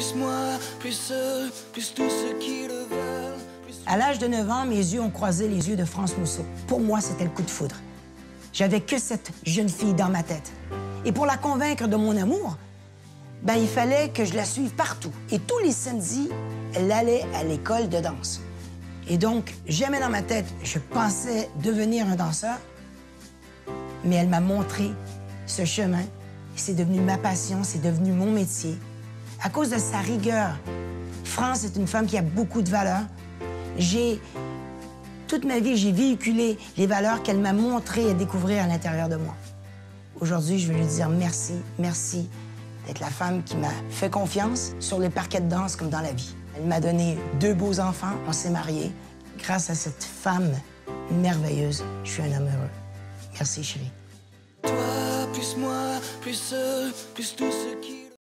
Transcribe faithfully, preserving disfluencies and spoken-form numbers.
plus moi, plus eux, plus tous ceux qui le veulent. Plus... À l'âge de neuf ans, mes yeux ont croisé les yeux de France Mousseau. Pour moi, c'était le coup de foudre. J'avais que cette jeune fille dans ma tête. Et pour la convaincre de mon amour, ben, il fallait que je la suive partout. Et tous les samedis, elle allait à l'école de danse. Et donc, jamais dans ma tête, je pensais devenir un danseur. Mais elle m'a montré ce chemin. C'est devenu ma passion, c'est devenu mon métier. À cause de sa rigueur, France est une femme qui a beaucoup de valeurs. J'ai... Toute ma vie, j'ai véhiculé les valeurs qu'elle m'a montrées et découvrir à l'intérieur de moi. Aujourd'hui, je veux lui dire merci, merci d'être la femme qui m'a fait confiance sur les parquets de danse comme dans la vie. Elle m'a donné deux beaux enfants, on s'est mariés. Grâce à cette femme merveilleuse, je suis un homme heureux. Merci, chérie. Toi, plus moi, plus eux, plus tous ceux qui...